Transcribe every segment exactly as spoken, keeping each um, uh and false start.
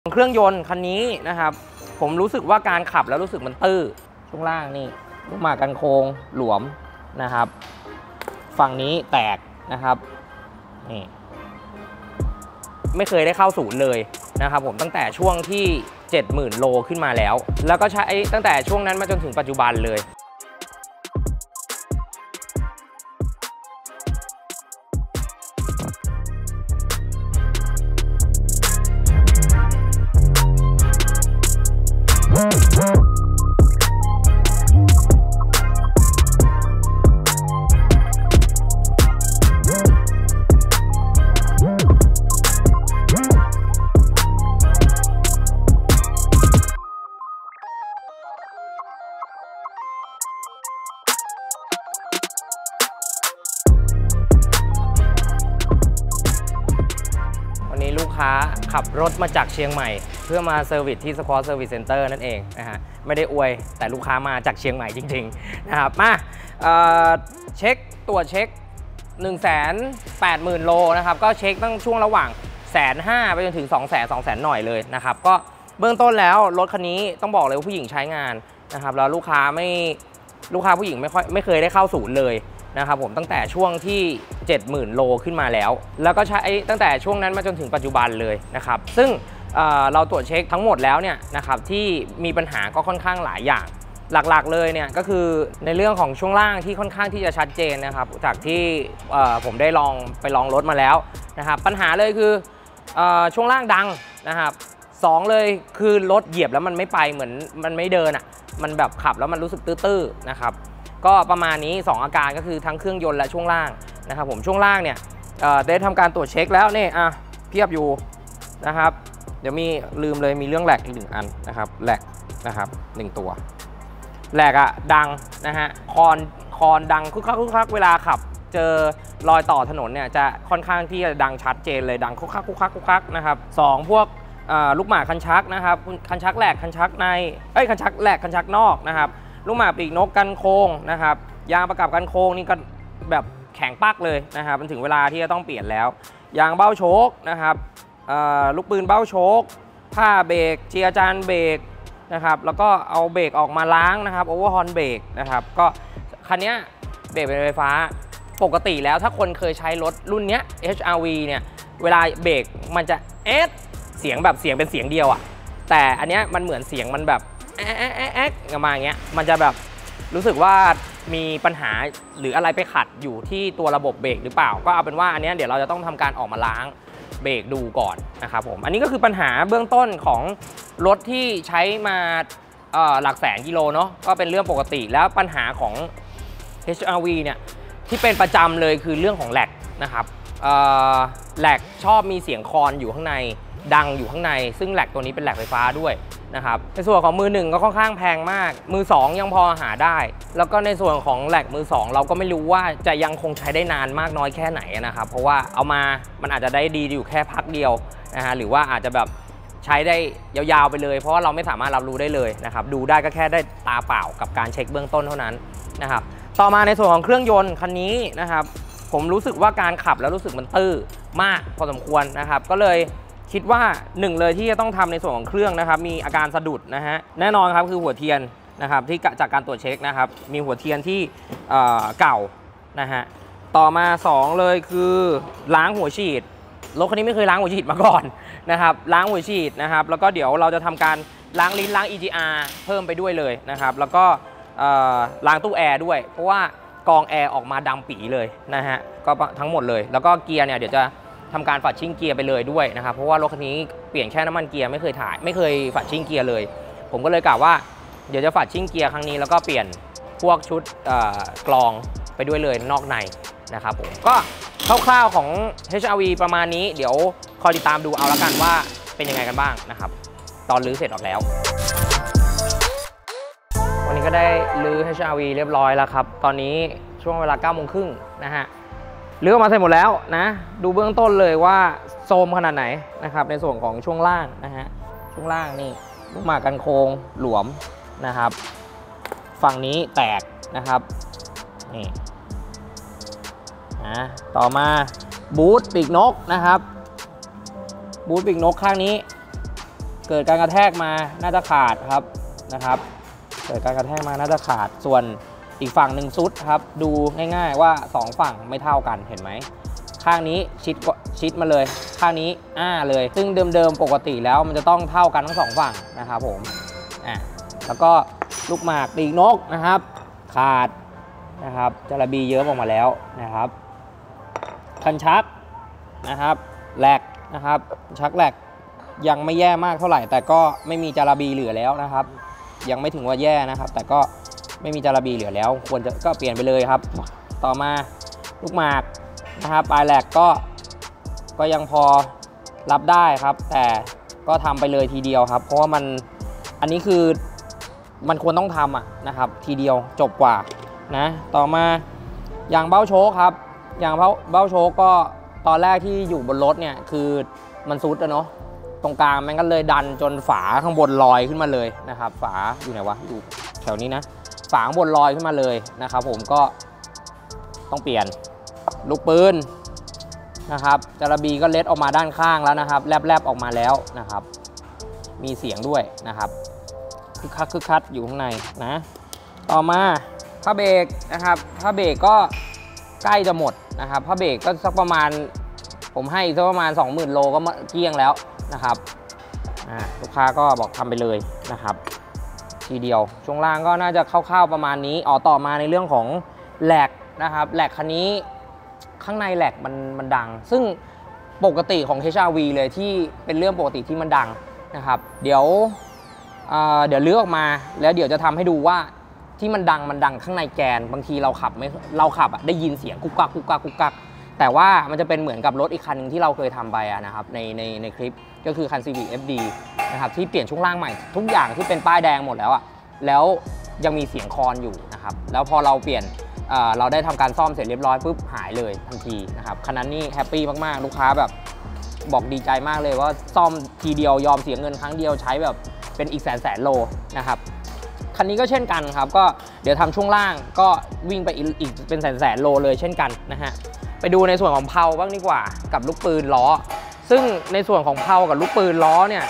เครื่องยนต์คันนี้นะครับผมรู้สึกว่าการขับแล้วรู้สึกมันตื้อช่วงล่างนี่ลูกหมากกันโค้งหลวมนะครับฝั่งนี้แตกนะครับนี่ไม่เคยได้เข้าศูนย์เลยนะครับผมตั้งแต่ช่วงที่ เจ็ดหมื่น โลขึ้นมาแล้วแล้วก็ใช้ตั้งแต่ช่วงนั้นมาจนถึงปัจจุบันเลยวันนี้ลูกค้าขับรถมาจากเชียงใหม่เพื่อมาเซอร์วิสที่สควอตเซอร์วิสเซ็นเตอร์นั่นเองนะฮะไม่ได้อวยแต่ลูกค้ามาจากเชียงใหม่จริงๆนะครับมาเช็คตรวจเช็ค หนึ่งแสนแปดหมื่น โลนะครับก็เช็คตั้งช่วงระหว่างแสนห้าไปจนถึง สองแสน สองแสน หน่อยเลยนะครับก็เบื้องต้นแล้วรถคันนี้ต้องบอกเลยว่าผู้หญิงใช้งานนะครับแล้วลูกค้าไม่ลูกค้าผู้หญิงไม่ค่อยไม่เคยได้เข้าศูนย์เลยนะครับผมตั้งแต่ช่วงที่ เจ็ดหมื่น โลขึ้นมาแล้วแล้วก็ใช้ตั้งแต่ช่วงนั้นมาจนถึงปัจจุบันเลยนะครับซึ่ง เ, เราตรวจเช็คทั้งหมดแล้วเนี่ยนะครับที่มีปัญหาก็ค่อนข้างหลายอย่างหลักๆเลยเนี่ยก็คือในเรื่องของช่วงล่างที่ค่อนข้างที่จะชัดเจนนะครับจากที่ผมได้ลองไปลองรถมาแล้วนะครับปัญหาเลยคือช่วงล่างดังนะครับสองเลยคือรถเหยียบแล้วมันไม่ไปเหมือนมันไม่เดินอ่ะมันแบบขับแล้วมันรู้สึกตื้อๆนะครับก็ประมาณนี้สองอาการก็คือทั้งเครื่องยนต์และช่วงล่างนะครับผมช่วงล่างเนี่ยได้ทำการตรวจเช็คแล้วนี่อ่ะเพียบอยู่นะครับเดี๋ยวมีลืมเลยมีเรื่องแหลกอีกหนึ่งอันนะครับแหลกนะครับหนึ่งตัวแหลกอะดังนะฮะคอนคอนดังคึกคักคึกคักเวลาขับเจอรอยต่อถนนเนี่ยจะค่อนข้างที่จะดังชัดเจนเลยดังคึกคักคึกคักคึกคักนะครับสองพวกลูกหมากคันชักนะครับคันชักแหลกคันชักในเอ้ยคันชักแหลกคันชักนอกนะครับลูกหมากปีกนกกันโค้งนะครับยางประกับกันโค้งนี่ก็แบบแข็งปักเลยนะครับมันถึงเวลาที่จะต้องเปลี่ยนแล้วยางเบ้าโชคนะครับลูกปืนเบ้าโชคผ้าเบรกเจียร์จานเบรกนะครับแล้วก็เอาเบรกออกมาล้างนะครับโอเวอร์ฮอนเบรกนะครับก็คันนี้เบรกเป็นไฟฟ้าปกติแล้วถ้าคนเคยใช้รถรุ่นนี้ เอช อาร์ วี เนี่ยเวลาเบรกมันจะเอสเสียงแบบเสียงเป็นเสียงเดียวอะแต่อันนี้มันเหมือนเสียงมันแบบแอ๊ะแอ๊ะแอ๊ะแอ๊ะมาอย่างเงี้ยมันจะแบบรู้สึกว่ามีปัญหาหรืออะไรไปขัดอยู่ที่ตัวระบบเบรกหรือเปล่าก็เอาเป็นว่าอันนี้เดี๋ยวเราจะต้องทำการออกมาล้างเบรกดูก่อนนะครับผมอันนี้ก็คือปัญหาเบื้องต้นของรถที่ใช้มาหลักแสนกิโลเนาะก็เป็นเรื่องปกติแล้วปัญหาของ เอช อาร์ วี เนี่ยที่เป็นประจำเลยคือเรื่องของแหลกนะครับแหลกชอบมีเสียงคอนอยู่ข้างในดังอยู่ข้างในซึ่งแหลกตัวนี้เป็นแหลกไฟฟ้าด้วยนะครับในส่วนของมือหนึ่งก็ค่อนข้างแพงมากมือสองยังพอหาได้แล้วก็ในส่วนของแหลกมือสองเราก็ไม่รู้ว่าจะยังคงใช้ได้นานมากน้อยแค่ไหนนะครับเพราะว่าเอามามันอาจจะได้ดีอยู่แค่พักเดียวนะฮะหรือว่าอาจจะแบบใช้ได้ยาวๆไปเลยเพราะว่าเราไม่สามารถรับรู้ได้เลยนะครับดูได้ก็แค่ได้ตาเปล่ากับการเช็คเบื้องต้นเท่านั้นนะครับต่อมาในส่วนของเครื่องยนต์คันนี้นะครับผมรู้สึกว่าการขับแล้วรู้สึกมันตื้อมากพอสมควรนะครับก็เลยคิดว่าหนึ่งเลยที่จะต้องทำในส่วนของเครื่องนะครับมีอาการสะดุดนะฮะแน่นอนครับคือหัวเทียนนะครับที่จากการตรวจเช็คนะครับมีหัวเทียนที่เก่านะฮะต่อมาสองเลยคือล้างหัวฉีดรถคันนี้ไม่เคยล้างหัวฉีดมาก่อนนะครับล้างหัวฉีดนะครับแล้วก็เดี๋ยวเราจะทำการล้างลิ้นล้าง อี จี อาร์ เพิ่มไปด้วยเลยนะครับแล้วก็ล้างตู้แอร์ด้วยเพราะว่ากองแอร์ออกมาดำปีเลยนะฮะก็ทั้งหมดเลยแล้วก็เกียร์เนี่ยเดี๋ยวจะทำการฝัดชิ่งเกียร์ไปเลยด้วยนะครับเพราะว่ารถคันนี้เปลี่ยนแค่น้ำมันเกียร์ไม่เคยถ่ายไม่เคยฝัดชิ่งเกียร์เลยผมก็เลยกล่าวว่าเดี๋ยวจะฝัดชิ่งเกียร์ครั้งนี้แล้วก็เปลี่ยนพวกชุดกรองไปด้วยเลยนอกในนะครับผมก็คร่าวๆของ เอช อาร์ วี ประมาณนี้เดี๋ยวคอยติดตามดูเอาละกันว่าเป็นยังไงกันบ้างนะครับตอนรื้อเสร็จออกแล้ววันนี้ก็ได้รื้อ เอช อาร์ วี เรียบร้อยแล้วครับตอนนี้ช่วงเวลาเก้าโมงครึ่งนะฮะรื้อออกมาเสร็จหมดแล้วนะดูเบื้องต้นเลยว่าโซมขนาดไหนนะครับในส่วนของช่วงล่างนะฮะช่วงล่างนี่ลูกหมากกันโค้งหลวมนะครับฝั่งนี้แตกนะครับนี่นะต่อมาบูทปีกนกนะครับบูทปีกนกข้างนี้เกิดการกระแทกมาน่าจะขาดครับนะครับเกิดการกระแทกมาน่าจะขาดส่วนอีกฝั่งหนึ่งซุดครับดูง่ายๆว่าสองฝั่งไม่เท่ากันเห็นไหมข้างนี้ชิดชิดมาเลยข้างนี้อ้าเลยซึ่งเดิมๆปกติแล้วมันจะต้องเท่ากันทั้งสองฝั่งนะครับผมอ่ะแล้วก็ลูกหมากปีกนกนะครับขาดนะครับจาระบีเยอะออกมาแล้วนะครับคันชักนะครับแหลกนะครับชักแหลกยังไม่แย่มากเท่าไหร่แต่ก็ไม่มีจาระบีเหลือแล้วนะครับยังไม่ถึงว่าแย่นะครับแต่ก็ไม่มีจาระบีเหลือแล้วควรจะก็เปลี่ยนไปเลยครับต่อมาลูกหมากนะครับปลายแหลกก็ก็ยังพอรับได้ครับแต่ก็ทำไปเลยทีเดียวครับเพราะว่ามันอันนี้คือมันควรต้องทำอ่ะนะครับทีเดียวจบกว่านะต่อมายางเบ้าโชคครับยางเบ้าเบ้าโชคก็ตอนแรกที่อยู่บนรถเนี่ยคือมันซุดอะเนาะตรงกลางมันก็เลยดันจนฝาข้างบนลอยขึ้นมาเลยนะครับฝาอยู่ไหนวะอยู่แถวนี้นะฝาข้างบนลอยขึ้นมาเลยนะครับผมก็ต้องเปลี่ยนลูกปืนนะครับจาระบีก็เล็ดออกมาด้านข้างแล้วนะครับแลบๆออกมาแล้วนะครับมีเสียงด้วยนะครับคึกคักคึกคักอยู่ข้างในนะต่อมาผ้าเบรกนะครับผ้าเบรกก็ใกล้จะหมดนะครับผ้าเบรกก็สักประมาณผมให้สักประมาณ สองหมื่น โลก็เกลี้ยงแล้วนะครับลูกค้าก็บอกทำไปเลยนะครับทีเดียวช่วงล่างก็น่าจะคร่าวๆประมาณนี้อ๋อต่อมาในเรื่องของแหลกนะครับแหลกคันนี้ข้างในแหลกมันมันดังซึ่งปกติของ เอช อาร์ วี เลยที่เป็นเรื่องปกติที่มันดังนะครับเดี๋ยวเอ่อเดี๋ยวเลือกออกมาแล้วเดี๋ยวจะทำให้ดูว่าที่มันดังมันดังข้างในแกนบางทีเราขับไม่เราขับอ่ะได้ยินเสียงกุ๊กกักกุ๊กกักกุ๊กกักแต่ว่ามันจะเป็นเหมือนกับรถอีกคันนึงที่เราเคยทำไปนะครับในในในคลิปก็คือคัน Civic เอฟ ดี นะครับที่เปลี่ยนช่วงล่างใหม่ทุกอย่างที่เป็นป้ายแดงหมดแล้วอ่ะแล้วยังมีเสียงคอนอยู่นะครับแล้วพอเราเปลี่ยนเอ่อเราได้ทำการซ่อมเสร็จเรียบร้อยปุ๊บหายเลยทันทีนะครับคันนั้นนี่แฮปปี้มากๆลูกค้าแบบบอกดีใจมากเลยว่าซ่อมทีเดียวยอมเสียเงินครั้งเดียวใช้แบบเป็นอีกแสนแสนโลนะครับคันนี้ก็เช่นกันครับก็เดี๋ยวทำช่วงล่างก็วิ่งไปอีกเป็นแสนแสนโลเลยเช่นกันนะฮะไปดูในส่วนของเพลาบ้างดีกว่ากับลูกปืนล้อซึ่งในส่วนของเพลากับลูกปืนล้อเนี่ย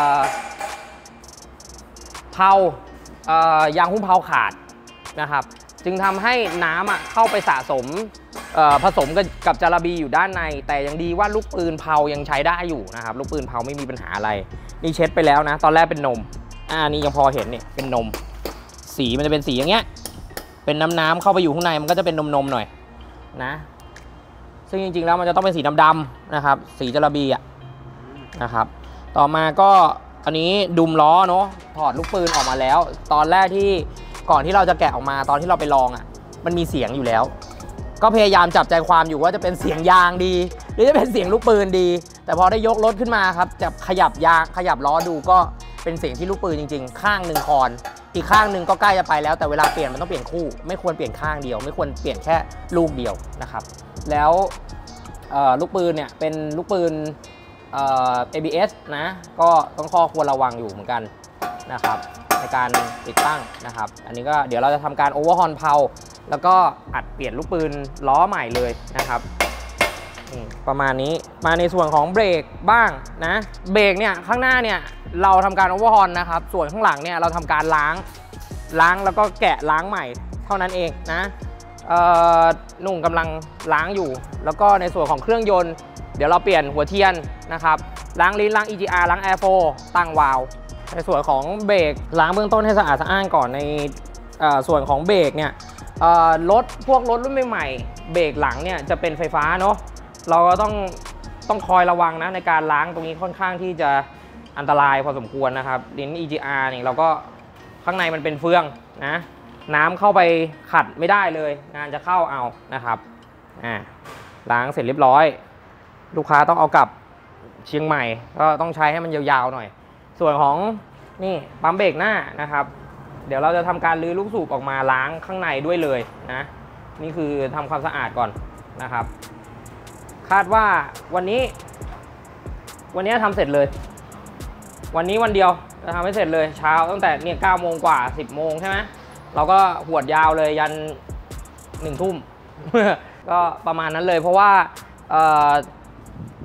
เพลายางหุ้มเพลาขาดนะครับจึงทำให้น้ำเข้าไปสะสมผสมกับจาระบีอยู่ด้านในแต่ยังดีว่าลูกปืนเพลายังใช้ได้อยู่นะครับลูกปืนเพลาไม่มีปัญหาอะไรนี่เช็ดไปแล้วนะตอนแรกเป็นนมอ่านี่ยังพอเห็นเนี่ยเป็นนมสีมันจะเป็นสีอย่างเงี้ยเป็นน้ำน้ำเข้าไปอยู่ข้างในมันก็จะเป็นนมนมหน่อยนะซึ่งจริงๆแล้วมันจะต้องเป็นสีดำๆนะครับสีจาระบีอ่ะนะครับต่อมาก็อันนี้ดุมล้อเนาะถอดลูกปืนออกมาแล้วตอนแรกที่ก่อนที่เราจะแกะออกมาตอนที่เราไปลองอ่ะมันมีเสียงอยู่แล้วก็พยายามจับใจความอยู่ว่าจะเป็นเสียงยางดีหรือจะเป็นเสียงลูกปืนดีแต่พอได้ยกรถขึ้นมาครับจะขยับยางขยับล้อดูก็เป็นเสียงที่ลูกปืนจริงๆข้างหนึ่งคอนอีกข้างหนึ่งก็ใกล้จะไปแล้วแต่เวลาเปลี่ยนมันต้องเปลี่ยนคู่ไม่ควรเปลี่ยนข้างเดียวไม่ควรเปลี่ยนแค่ลูกเดียวนะครับแล้วลูกปืนเนี่ยเป็นลูกปืน เอ บี เอส นะก็ต้องข้อควรระวังอยู่เหมือนกันนะครับในการติดตั้งนะครับอันนี้ก็เดี๋ยวเราจะทำการโอเวอร์ฮอลเพลาแล้วก็อัดเปลี่ยนลูกปืนล้อใหม่เลยนะครับประมาณนี้มาในส่วนของเบรกบ้างนะเบรกเนี่ยข้างหน้าเนี่ยเราทำการโอเวอร์ฮอลนะครับส่วนข้างหลังเนี่ยเราทำการล้างล้างแล้วก็แกะล้างใหม่เท่านั้นเองนะหนุ่มกำลังล้างอยู่แล้วก็ในส่วนของเครื่องยนต์เดี๋ยวเราเปลี่ยนหัวเทียนนะครับล้างลิ้นล้าง อี จี อาร์ ล้าง Air โฟร์ ตั้งวาล์วในส่วนของเบรกล้างเบื้องต้นให้สะอาดสะอ้านก่อนในส่วนของเบรกเนี่ยรถพวกรถรุ่นใหม่ๆเบรกหลังเนี่ยจะเป็นไฟฟ้าเนาะเราก็ต้องต้องคอยระวังนะในการล้างตรงนี้ค่อนข้างที่จะอันตรายพอสมควรนะครับลิ้น อี จี อาร์ นี่เราก็ข้างในมันเป็นเฟืองนะน้ำเข้าไปขัดไม่ได้เลยงานจะเข้าเอานะครับอ่าล้างเสร็จเรียบร้อยลูกค้าต้องเอากลับเชียงใหม่ก็ต้องใช้ให้มันยาวๆหน่อยส่วนของนี่ปั๊มเบรกหน้านะครับเดี๋ยวเราจะทำการรื้อลูกสูบออกมาล้างข้างในด้วยเลยนะนี่คือทำความสะอาดก่อนนะครับคาดว่าวันนี้วันนี้ทำเสร็จเลยวันนี้วันเดียวจะทำให้เสร็จเลยเช้าตั้งแต่เนี่ยเก้าโมงกว่าสิบโมงใช่ไหมเราก็หวดยาวเลยยันหนึ่งทุ่ม ก็ประมาณนั้นเลยเพราะว่า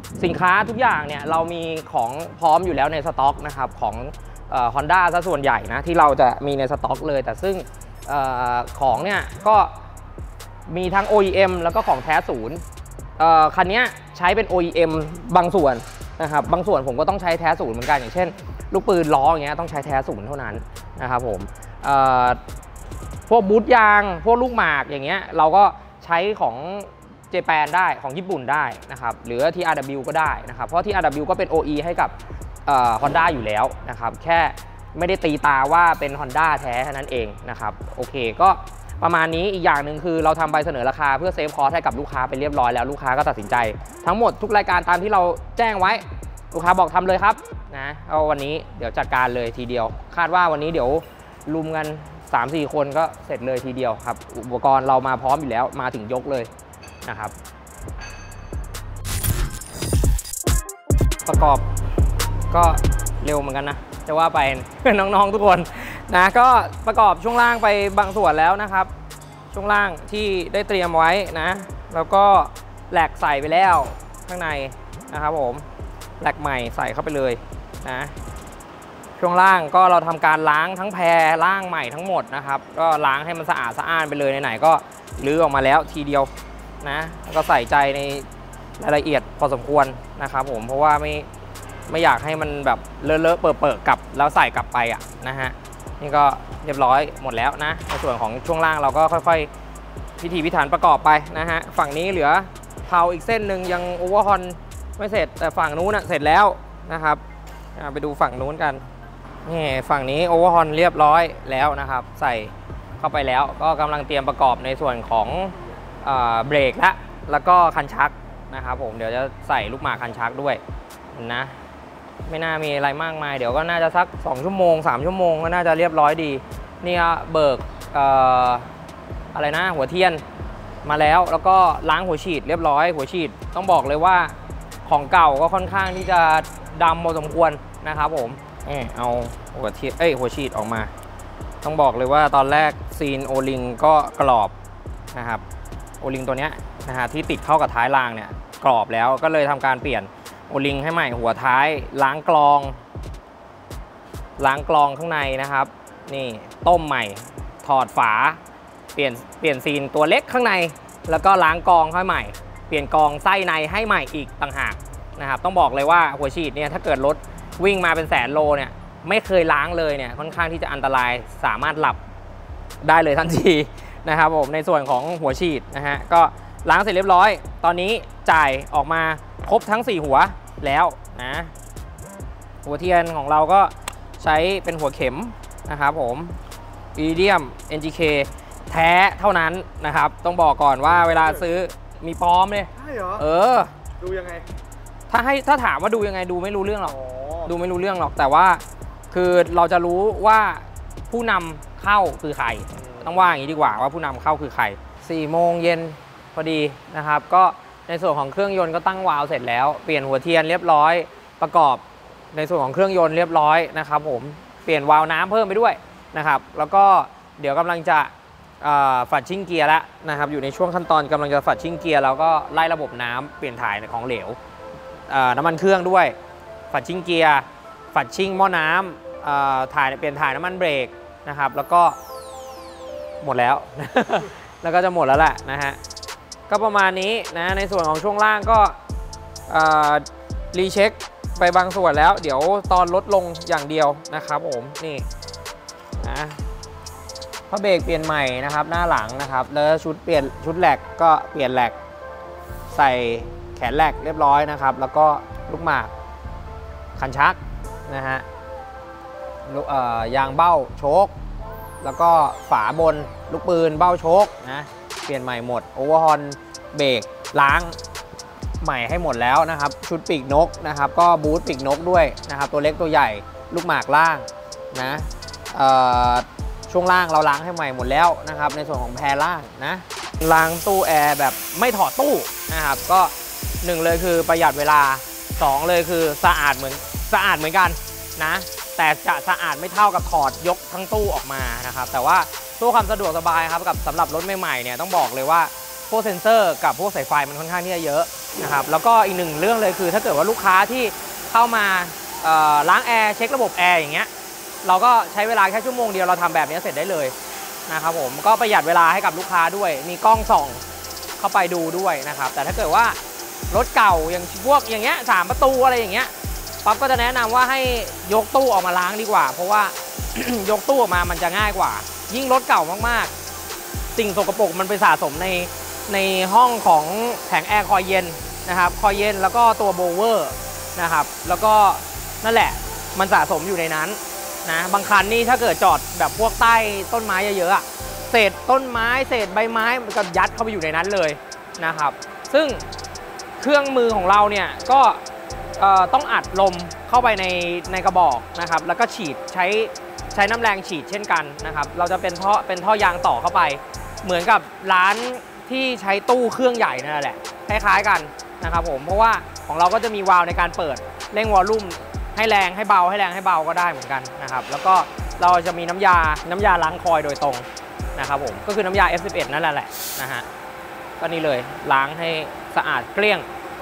สินค้าทุกอย่างเนี่ยเรามีของพร้อมอยู่แล้วในสต็อกนะครับของฮอนด้าซะส่วนใหญ่นะที่เราจะมีในสต็อกเลยแต่ซึ่งอของเนี่ยก็มีทั้ง โอ อี เอ็ม แล้วก็ของแท้ศูนย์คันนี้ใช้เป็น โอ อี เอ็ม บางส่วนนะครับบางส่วนผมก็ต้องใช้แท้ศูนย์เหมือนกันอย่างเช่นลูกปืนล้ออย่างเงี้ยต้องใช้แท้ศูนย์เท่านั้นนะครับผมพวกบูทยางพวกลูกหมากอย่างเงี้ยเราก็ใช้ของเจแปนได้ของญี่ปุ่นได้นะครับหรือ ที อาร์ ดับเบิลยู ก็ได้นะครับเพราะ ที อาร์ ดับเบิลยู ก็เป็น โอ อี ให้กับฮอนด้าอยู่แล้วนะครับแค่ไม่ได้ตีตาว่าเป็น Honda แท้แค่นั้นเองนะครับโอเคก็ประมาณนี้อีกอย่างหนึ่งคือเราทำใบเสนอราคาเพื่อเซฟคอสให้กับลูกค้าไปเรียบร้อยแล้วลูกค้าก็ตัดสินใจทั้งหมดทุกรายการตามที่เราแจ้งไว้ลูกค้าบอกทำเลยครับนะเอาวันนี้เดี๋ยวจัดการเลยทีเดียวคาดว่าวันนี้เดี๋ยวลุมกัน สามสี่ คนก็เสร็จเลยทีเดียวครับอุปกรณ์เรามาพร้อมอยู่แล้วมาถึงยกเลยนะครับประกอบก็เร็วเหมือนกันนะจะว่าไปน้องๆทุกคนนะก็ประกอบช่วงล่างไปบางส่วนแล้วนะครับช่วงล่างที่ได้เตรียมไว้นะแล้วก็แหลกใส่ไปแล้วข้างในนะครับผมแหลกใหม่ใส่เข้าไปเลยนะช่วงล่างก็เราทำการล้างทั้งแพรล่างใหม่ทั้งหมดนะครับก็ล้างให้มันสะอาดสะอ้านไปเลยไหนๆก็ลื้อออกมาแล้วทีเดียวนะแล้วก็ใส่ใจในรายละเอียดพอสมควรนะครับผมเพราะว่าไม่ไม่อยากให้มันแบบเลอะเลอะเปิดเปิดกลับแล้วใส่กลับไปอ่ะนะฮะนี่ก็เรียบร้อยหมดแล้วนะในส่วนของช่วงล่างเราก็ค่อยๆพิถีพิถันประกอบไปนะฮะฝั่งนี้เหลือเพาอีกเส้นหนึ่งยังโอเวอร์ฮอนไม่เสร็จแต่ฝั่งนู้นเสร็จแล้วนะครับไปดูฝั่งนู้นกันนี่ฝั่งนี้โอเวอร์ฮอนเรียบร้อยแล้วนะครับใส่เข้าไปแล้วก็กำลังเตรียมประกอบในส่วนของเบรกและแล้วก็คันชักนะครับผมเดี๋ยวจะใส่ลูกหมากคันชักด้วยนะไม่น่ามีอะไรมากมายเดี๋ยวก็น่าจะสักสองชั่วโมงสามชั่วโมงก็น่าจะเรียบร้อยดีนี่เบิก อ, ออะไรนะหัวเทียนมาแล้วแล้วก็ล้างหัวฉีดเรียบร้อยหัวฉีดต้องบอกเลยว่าของเก่าก็ค่อนข้างที่จะดำพอสมควรนะครับผมเอาหัวเทียนเอ้ยหัวฉีดออกมาต้องบอกเลยว่าตอนแรกซีนโอลิงก็กรอบนะครับโอลิงตัวเนี้ยนะฮะที่ติดเข้ากับท้ายรางเนี่ยกรอบแล้วก็เลยทำการเปลี่ยนโอลิงให้ใหม่หัวท้ายล้างกรองล้างกรองข้างในนะครับนี่ต้มใหม่ถอดฝาเปลี่ยนเปลี่ยนซีนตัวเล็กข้างในแล้วก็ล้างกรองให้ใหม่เปลี่ยนกรองไส้ในให้ใหม่อีกต่างหากนะครับต้องบอกเลยว่าหัวฉีดเนี่ยถ้าเกิดรถวิ่งมาเป็นแสนโลเนี่ยไม่เคยล้างเลยเนี่ยค่อนข้างที่จะอันตรายสามารถหลับได้เลยทันทีนะครับผมในส่วนของหัวฉีดนะฮะก็ล้างเสร็จเรียบร้อยตอนนี้จ่ายออกมาครบทั้งสี่หัวแล้วนะหัวเทียนของเราก็ใช้เป็นหัวเข็มนะครับผม Iridium เอ็น จี เค แท้เท่านั้นนะครับต้องบอกก่อนว่าเวลาซื้อมีปลอมเลยใช่เหรอเออดูยังไงถ้าให้ถ้าถามว่าดูยังไงดูไม่รู้เรื่องหรอกดูไม่รู้เรื่องหรอกแต่ว่าคือเราจะรู้ว่าผู้นำเข้าคือใครต้องว่าอย่างนี้ดีกว่าว่าผู้นำเข้าคือใครสี่โมงเย็นพอดีนะครับก็ในส่วนของเครื่องยนต์ก็ตั้งวาล์วเสร็จแล้วเปลี่ยนหัวเทียนเรียบร้อยประกอบในส่วนของเครื่องยนต์เรียบร้อยนะครับผมเปลี่ยนวาล์วน้ำเพิ่มไปด้วยนะครับแล้วก็เดี๋ยวกำลังจะฝัดชิ่งเกียร์แล้วนะครับอยู่ในช่วงขั้นตอนกำลังจะฝัดชิ่งเกียร์แล้วก็ไล่ระบบน้ำเปลี่ยนถ่ายของเหลวน้ำมันเครื่องด้วยฝัดชิ่งเกียร์ฝัดชิ่งหม้อน้ำถ่ายเปลี่ยนถ่ายน้ำมันเบรกนะครับแล้วก็หมดแล้ว แล้วก็จะหมดแล้วแหละนะฮะก็ประมาณนี้นะในส่วนของช่วงล่างก็รีเช็คไปบางส่วนแล้วเดี๋ยวตอนลดลงอย่างเดียวนะครับผมนี่นะพระเบรกเปลี่ยนใหม่นะครับหน้าหลังนะครับแล้วชุดเปลี่ยนชุดแหลกก็เปลี่ยนแหลกใส่แขนแหลกเรียบร้อยนะครับแล้วก็ลูกหมากคันชักนะฮะยางเบ้าโชคแล้วก็ฝาบนลูกปืนเบ้าโชคนะเปลี่ยนใหม่หมดโอเวอร์ฮอนเบรกล้างใหม่ให้หมดแล้วนะครับชุดปีกนกนะครับก็บูทปีกนกด้วยนะครับตัวเล็กตัวใหญ่ลูกหมากล่างนะช่วงล่างเราล้างให้ใหม่หมดแล้วนะครับในส่วนของแพรล่างนะล้างตู้แอร์แบบไม่ถอดตู้นะครับก็หนึ่งเลยคือประหยัดเวลาสองเลยคือสะอาดเหมือนสะอาดเหมือนกันนะแต่จะสะอาดไม่เท่ากับถอดยกทั้งตู้ออกมานะครับแต่ว่าตู้ความสะดวกสบายครับกับสำหรับรถใหม่ๆเนี่ยต้องบอกเลยว่าพวกเซ็นเซอร์กับพวกสายไฟมันค่อนข้างที่จะเยอะนะครับแล้วก็อีกหนึ่งเรื่องเลยคือถ้าเกิดว่าลูกค้าที่เข้ามาล้างแอร์เช็คระบบแอร์อย่างเงี้ยเราก็ใช้เวลาแค่ชั่วโมงเดียวเราทำแบบนี้เสร็จได้เลยนะครับผมก็ประหยัดเวลาให้กับลูกค้าด้วยมีกล้องส่องเข้าไปดูด้วยนะครับแต่ถ้าเกิดว่ารถเก่าอย่างพวกอย่างเงี้ยสามประตูอะไรอย่างเงี้ยปั๊บก็จะแนะนำว่าให้ยกตู้ออกมาล้างดีกว่าเพราะว่า ยกตู้ออกมามันจะง่ายกว่ายิ่งรถเก่ามากๆสิ่งสกปรกมันไปสะสมในในห้องของแผงแอร์คอยเย็นนะครับคอยเย็นแล้วก็ตัวโบเวอร์นะครับแล้วก็นั่นแหละมันสะสมอยู่ในนั้นนะบางคันนี่ถ้าเกิดจอดแบบพวกใต้ต้นไม้เยอะๆเศษต้นไม้เศษใบไม้มันก็ยัดเข้าไปอยู่ในนั้นเลยนะครับซึ่งเครื่องมือของเราเนี่ยก็ต้องอัดลมเข้าไปในในกระบอกนะครับแล้วก็ฉีดใช้ใช้น้ำแรงฉีดเช่นกันนะครับเราจะเป็นท่อเป็นท่อยางต่อเข้าไปเหมือนกับร้านที่ใช้ตู้เครื่องใหญ่นั่นแหละคล้ายๆกันนะครับผมเพราะว่าของเราก็จะมีวาล์วในการเปิดเร่งวอลลุ่มให้แรงให้เบาให้แรงให้เบาก็ได้เหมือนกันนะครับแล้วก็เราจะมีน้ำยาน้ำยาล้างคอยโดยตรงนะครับผมก็คือน้ำยา เอฟ สิบเอ็ด นั่นแหละนะฮะก็นี่เลยล้างให้สะอาดเกลี้ยง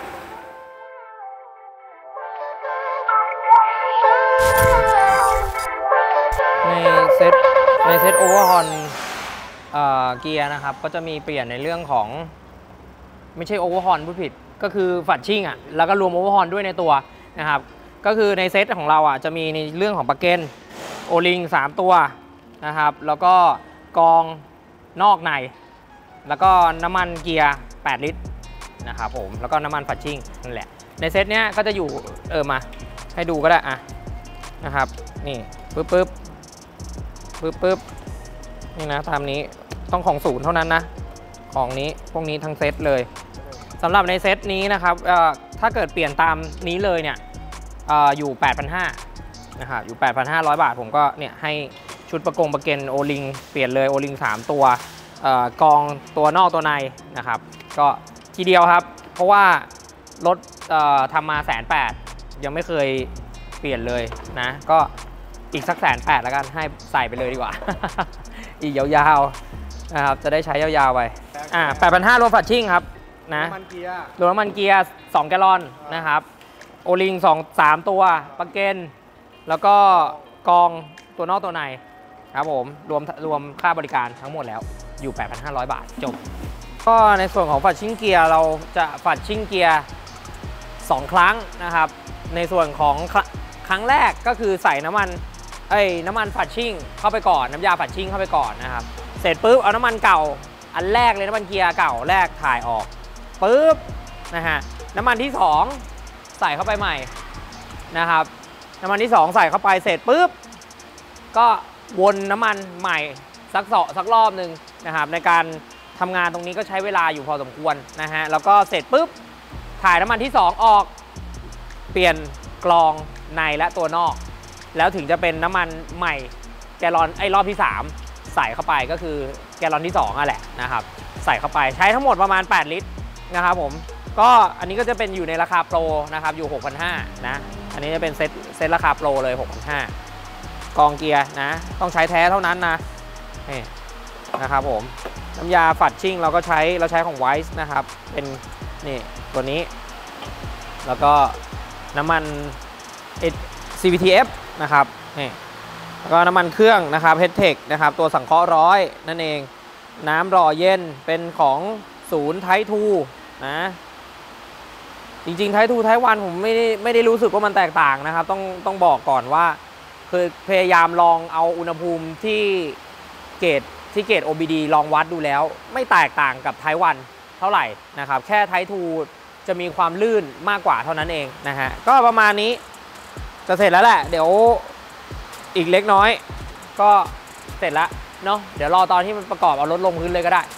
ในเซตในเซตโอเวอร์ฮอลเกียร์นะครับก็จะมีเปลี่ยนในเรื่องของไม่ใช่โอเวอร์ฮอลพูดผิดก็คือฝัดชิ่งอ่ะแล้วก็รวมโอเวอร์ฮอลด้วยในตัวนะครับก็คือในเซตของเราอ่ะจะมีในเรื่องของปลั๊กเกนโอลิงสามตัวนะครับแล้วก็กองนอกในแล้วก็น้ำมันเกียร์แปดลิตรนะครับผมแล้วก็น้ำมันฝัดชิ่งนั่นแหละในเซตเนี้ยก็จะอยู่เออมาให้ดูก็ได้อ่ะนะครับนี่ปึ๊บปึ๊บปึ๊บปึ๊บนี่นะตามนี้ต้องของศูนย์เท่านั้นนะของนี้พวกนี้ทั้งเซตเลยสำหรับในเซตนี้นะครับถ้าเกิดเปลี่ยนตามนี้เลยเนี่ยอยู่ แปดพันห้าร้อย นะครับอยู่ แปดพันห้าร้อย บาทผมก็เนี่ยให้ชุดประกงประเกนโอลิงเปลี่ยนเลยโอลิงสามตัวกองตัวนอกตัวในนะครับก็ทีเดียวครับเพราะว่ารถทำมาแสนแปดยังไม่เคยเปลี่ยนเลยนะก็อีกสักแสนแปดแล้วกันให้ใส่ไปเลยดีกว่า อีกยาวๆนะครับจะได้ใช้ยาวๆไปอ่า แปดพันห้าร้อย รวมฝัดชิ่งครับนะน้ำมันเกียร์รวมน้ำมันเกียร์สองแกลลอนนะครับโอลิงสอง สามตัวปลั๊กเกนแล้วก็กองตัวนอกตัวในครับผมรวมรวมค่าบริการทั้งหมดแล้วอยู่ แปดพันห้าร้อย บาทจบก็ในส่วนของฝัดชิ่งเกียร์เราจะฝัดชิ่งเกียร์สองครั้งนะครับในส่วนของครั้งแรกก็คือใส่น้ำมันเอ้ยน้ำมันฝัดชิ่งเข้าไปก่อนน้ำยาฝัดชิ่งเข้าไปก่อนนะครับเสร็จปุ๊บเอาน้ำมันเก่าอันแรกเลยน้ำมันเกียร์เก่าแรกถ่ายออกปุ๊บนะฮะน้ำมันที่สองใส่เข้าไปใหม่นะครับน้ำมันที่สองใส่เข้าไปเสร็จปุ๊บก็วนน้ำมันใหม่สักสองสักรอบหนึ่งนะครับในการทำงานตรงนี้ก็ใช้เวลาอยู่พอสมควรนะฮะแล้วก็เสร็จปุ๊บถ่ายน้ำมันที่สองออกเปลี่ยนกรองในและตัวนอกแล้วถึงจะเป็นน้ำมันใหม่แกลลอนไอ้รอบที่สามใส่เข้าไปก็คือแกลลอนที่สองอ่ะแหละนะครับใส่เข้าไปใช้ทั้งหมดประมาณแปดลิตรนะครับผมก็อันนี้ก็จะเป็นอยู่ในราคาโปรนะครับอยู่ หกพันห้าร้อย นะอันนี้จะเป็นเซตเซตราคาโปรเลย หกพันห้าร้อย กองเกียร์นะต้องใช้แท้เท่านั้นนะนี่นะครับผมน้ำยาฝัดชิ่งเราก็ใช้เราใช้ของไวส์นะครับเป็นนี่ตัวนี้แล้วก็น้ำมัน ซี วี ที เอฟ นะครับนี่แล้วก็น้ำมันเครื่องนะครับ เฮดเทค นะครับตัวสังเคราะห์ร้อยนั่นเองน้ำหล่อเย็นเป็นของศูนย์ไททูนะจริงๆไททูไทวันผมไม่ได้ไม่ได้รู้สึกว่ามันแตกต่างนะครับต้องต้องบอกก่อนว่าคือพยายามลองเอาอุณหภูมิที่เกรดที่เกรด โอ บี ดี ลองวัดดูแล้วไม่แตกต่างกับไทวันเท่าไหร่นะครับแค่ไททูจะมีความลื่นมากกว่าเท่านั้นเองนะฮะก็ประมาณนี้จะเสร็จแล้วแหละเดี๋ยวอีกเล็กน้อยก็เสร็จแล้วเนาะเดี๋ยวรอตอนที่มันประกอบเอารถลงพื้นเลยก็ได้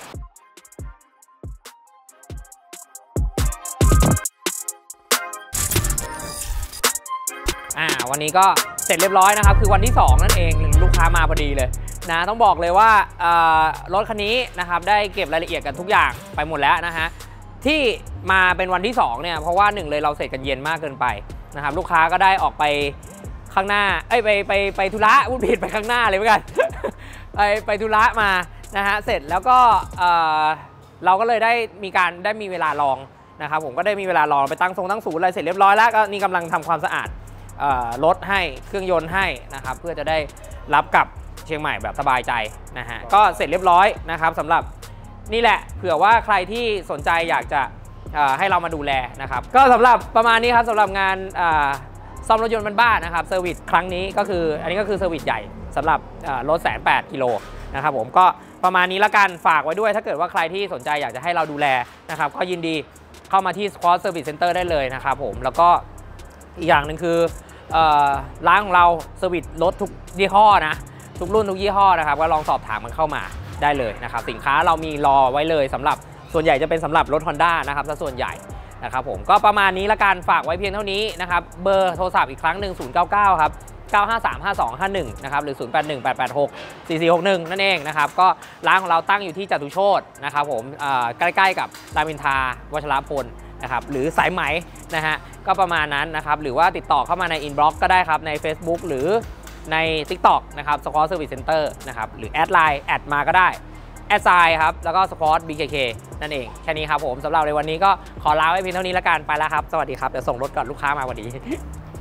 อ่าวันนี้ก็เสร็จเรียบร้อยนะครับคือวันที่สองนั่นเองลูกค้ามาพอดีเลยนะต้องบอกเลยว่ารถคันนี้นะครับได้เก็บรายละเอียดกันทุกอย่างไปหมดแล้วนะฮะที่มาเป็นวันที่สองเนี่ยเพราะว่าหนึ่งเลยเราเสร็จกันเย็นมากเกินไปนะครับลูกค้าก็ได้ออกไปข้างหน้าเอ้ยไปไปไปธุระพูดผิดไปข้างหน้าเลยเหมือนกัน ไปไปธุระมานะฮะเสร็จแล้วก็เราก็เลยได้มีการได้มีเวลาลองนะครับผมก็ได้มีเวลาลองไปตั้งทรงตั้งศูนย์อะไรเสร็จเรียบร้อยแล้วก็นี่กำลังทำความสะอาดรถให้เครื่องยนต์ให้นะครับเพื่อจะได้รับกับเชียงใหม่แบบสบายใจนะฮะก็เสร็จเรียบร้อยนะครับสำหรับนี่แหละเผื่อว่าใครที่สนใจอยากจะให้เรามาดูแลนะครับก็สำหรับประมาณนี้ครับสำหรับงานซ่อมรถยนต์บ้านๆนะครับเซอร์วิสครั้งนี้ก็คืออันนี้ก็คือเซอร์วิสใหญ่สำหรับรถแสนแปดกิโลนะครับผมก็ประมาณนี้ละกันฝากไว้ด้วยถ้าเกิดว่าใครที่สนใจอยากจะให้เราดูแลนะครับก็ยินดีเข้ามาที่ Squad Service Center ได้เลยนะครับผมแล้วก็อีกอย่างหนึ่งคือร้านของเราเซอร์วิสรถทุกยี่ห้อนะทุกรุ่นทุกยี่ห้อนะครับก็ลองสอบถามมันเข้ามาได้เลยนะครับสินค้าเรามีรอไว้เลยสำหรับส่วนใหญ่จะเป็นสำหรับรถ Honda นะครับซะส่วนใหญ่นะครับผมก็ประมาณนี้ละกันฝากไว้เพียงเท่านี้นะครับเบอร์โทรศัพท์อีกครั้งหนึ่งศูนย์ เก้า เก้าครับเก้า ห้า สาม ห้า สอง ห้า หนึ่งนะครับหรือศูนย์ แปด หนึ่ง แปด แปด หก สี่ สี่ หก หนึ่งนั่นเองนะครับก็ร้านของเราตั้งอยู่ที่จตุโชตินะครับผมใกล้ๆกับรามอินทราวชรพลนะครับหรือสายไหมนะฮะก็ประมาณนั้นนะครับหรือว่าติดต่อเข้ามาในอินบ็อกซ์ก็ได้ครับใน Facebook หรือใน TikTok นะครับ Squad Service Center นะครับหรือแอดไลน์แอดมาก็ได้แอดไซน์ครับแล้วก็ Squad บี เค เค นั่นเองแค่นี้ครับผมสำหรับในวันนี้ก็ขอลาไว้เพียงเท่านี้ละกันไปแล้วครับสวัสดีครับเดี๋ยวส่งรถก่อนลูกค้ามาพอดี